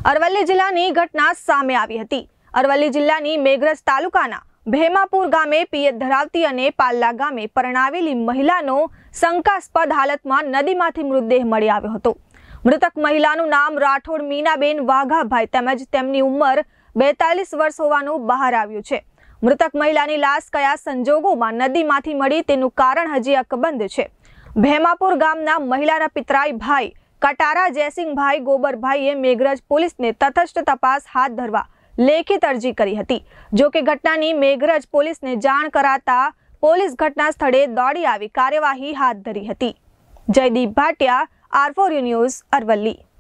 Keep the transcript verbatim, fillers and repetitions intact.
અરવલ્લી જિલ્લાની ઘટના સામે આવી હતી। અરવલ્લી જિલ્લાની મેઘરજ તાલુકાના ભેમાપુર ગામે પિયત ધરાવતી અને પાલ્લા ગામે પરણાવેલી મહિલાનો શંકાસ્પદ હાલતમાં નદીમાંથી મૃતદેહ મળી આવ્યો હતો। મૃતક મહિલાનું નામ રાઠોડ મીનાબેન વાઘાભાઈ તેમજ તેમની ઉંમર બેતાલીસ વર્ષ હોવાનું બહાર આવ્યું છે। મૃતક મહિલાની લાશ કયા સંજોગોમાં નદીમાંથી મળી તેનું કારણ હજી અકબંધ છે। ભેમાપુર ગામના મહિલાના પિતરાઈ ભાઈ કટારા જયસિંહભાઈ ગોબરભાઈએ મેઘરજ પોલીસને તટસ્થ તપાસ હાથ ધરવા લેખિત અરજી કરી હતી। જો કે ઘટનાની મેઘરજ પોલીસને જાણ કરાતા પોલીસ ઘટના સ્થળે દોડી આવી કાર્યવાહી હાથ ધરી હતી। Jaydeep Bhatia, R four news, Aravalli.